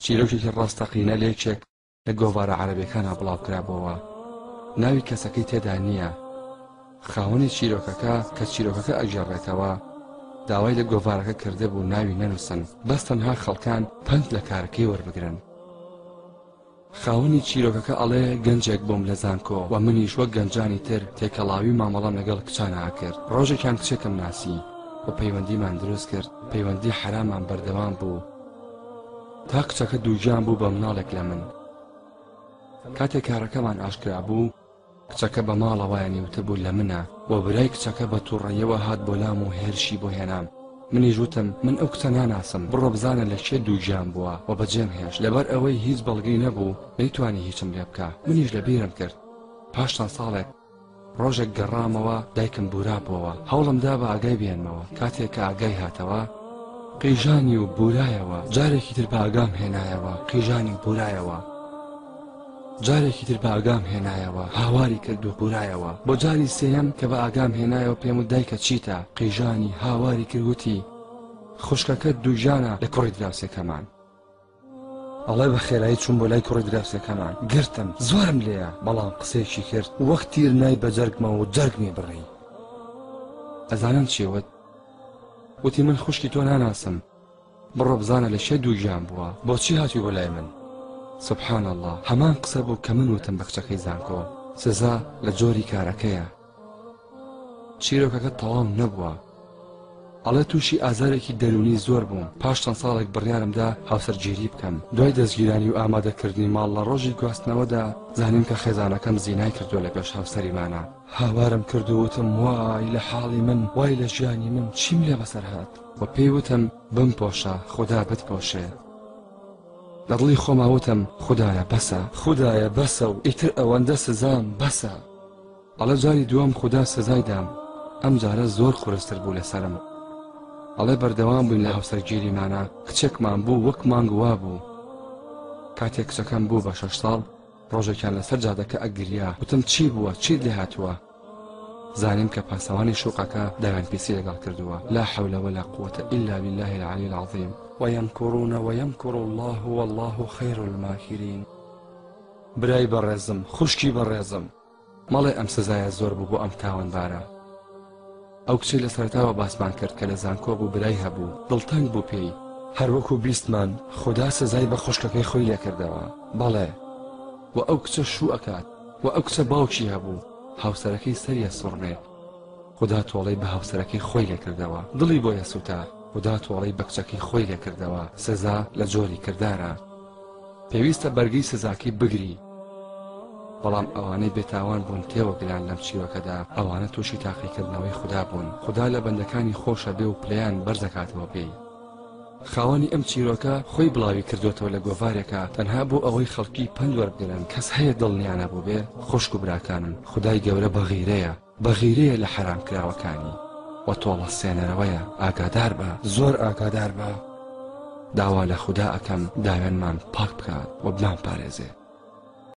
چیرۆکێکی ڕاستەقینە لێکێک لە گۆڤارە عەرەبیەکانە بڵاو کرابەوە. ناوی کەسەکەی تێدا نییە. خاوەنی چیرۆکەکە کە چیرۆکەکە ئەگێڕێتەوە داوای لە گۆڤارەکە کرده بوو ناوی نەنووسن، بەس تەنها خەڵکان پند لە کارەکەی وەربگرن. خاوەنی چیرۆکەکە ئەڵێ گەنجێک بۆم لە زانکۆ و منیش وەک گەنجانی تر تێکەڵاوی مامەڵەم لەگەڵ کچانە کرد. ڕۆژێکیان کچێکم ناسی و پەیوەندیمان دروست کرد. پەیوەندی حرامان بەردەوام بوو تا کچەکە دووگیان بوو بە مناڵێک لە من. کاتێک کارەکەمان ئاشکرا بوو کچەکە بە ماڵەوەیە نیوتە بوو لە منە و برای کچەکە بە تووڕەیەوە هات بۆ لام و هێرشی بۆ هێنام. منیش وتم من ئەو کچە ناناسم، بڕۆ بزانە لە کێ دووگیان بووە و بەجێم هێشت. لەبەر ئەوەی هیچ بەڵگەی نەبوو نەیتوانی هیچم لێ بکە. منیش لە بیرم کرد. پاش چەند ساڵێک ڕۆژێک گەڕامەوە دایکم بورابووەوە. هەوڵمدا بە ئاگای بێنمەوە. کاتێک کە ئاگای هاتەوە قیژانی و بورایەوە. جارێکی تر بە ئاگام هێنایەوە قیژانی و بورایەوە. جارێکی تر بە ئاگام هێنایەوە هاواری کرد و بورایەوە. بۆ جاری سێیەم کە بە ئاگام هێنایەوە پێم وت دایکە چیتە؟ قیژانی هاواری کردوتی خوشکەکە دووژانە لە کوڕی دراوسێکەمان. ئەڵێ بە خێرایی چوون بۆ لای کوڕی دراوسێکەمان. گرتم زۆرم لێیە، بەڵام قسەیەکی کرد وەک تیر نای بە جەرگمەوە و جەرگمی بڕی. ئەزانم چی وت؟ وتی من خوشکی تۆ ناناسم، بڕۆ بزانە لە شێ دووژیان بووە، بۆچی هاتووی بۆ لای من؟ سبحان الله، هەمان قسە بوو کە من وتم بە کچەکەی زانکۆ. سزا لە جۆری کارەکەیە. چیرۆکەکە تەواو نەبووە. ئەڵێ تووشی ئازارێکی دەرونی زۆر بووم. پاش چەند ساڵێک بڕیارمدا هاوسەرگیری بکەم. دوای دەستگیرانی و ئامادەکردنی ماڵ لە ڕۆژی گواستنەوەدا زانیم کە خێزانەکەم زینای کردووە لە پێش هاوسەریمانە. هاوارم کرد و وتم وای لە حاڵی من، وای لە ژیانی من چیم لێ بەسەر هات. و پێی وتم بمپۆشە خوددا بتپۆشێ. لەدڵی خۆما وتم خوددایە بەسە، خوددایە بەسە و ئیتر ئەوەندە سزام بەسە. ئەڵێ جاری دووەم خوددا سزای دام. ئەم جارە زۆر قورستر بوو لەسرم. ئەڵێ بەردەوام بووین لە هاوسەرگیریمانە. کچێکمان بوو وەک مانگوا بوو. کاتێک کچەکەم بوو بە 6 ساڵ ڕۆژێکیان لەسەر جادەکە ئەگریا. وتم چی بووە؟ چیت لێ هاتووە؟ زانیم کە پاسەوانی شوقەکە داوێن پیسی لەگەڵ کردووە. لا حول ولا قوة إلا بالله العلي العظيم ويمكرون ويمكر الله والله خير الماكرين. برای بەڕێزم، خوشکی بەڕێزم، مەڵێ ئەم سزایە زۆر بوو بۆ ئەم تاوانبارە. ئەو کچی لە سەرتاوە باسمان کرد کە لە زانکۆ بوو برای هەبوو. دڵتەنگ بوو پێی. هەروەکو بیستمان خوددا سزای بە خوشکەکەی خۆی لێ کردەوە. بەڵێ و ئەو کچە شوو ئەکات و ئەو کچە باوکی هەبوو. هاوسەرەکەی سەریە سوڕمێ. خوددا تۆڵەی بە هاوسەرەکەی خۆی لێ کردەوە. دڵی بۆیە سووتا. خوددا تۆڵەی بە کچەکەی خۆی لێ کردەوە. سزا لە جۆری کردارە. پێویستە بەرگی سزاکەی بگری. بەڵام ئەوانەی بێتاوان بوون تێوەگران لەم چیرۆکەدا ئەوانە تووشی تاقیکردنەوەی خوددا بوون. خوددا لە بەندەکانی خۆشە بێ و پلەیان بەرزەکاتەوە پێی. خاوەنی ئەم چیرۆکە خۆی بڵاوی کردوێتەوە لە گۆڤارێکە تەنها بۆ ئەوەی خەڵکی پند وەربگرن. کەس هەیە دڵنیانە بوو بێ؟ خوشک و براکانم، خودای گەورە بەغیرەیە لە حرام کراوەکانی و تۆڵە سێنەرەوەیە. ئاگادار بە، زۆر ئاگادار بە. داوا لە خوددا ئەکەم داوێنمان پاک بکات و بمان پارێزێ.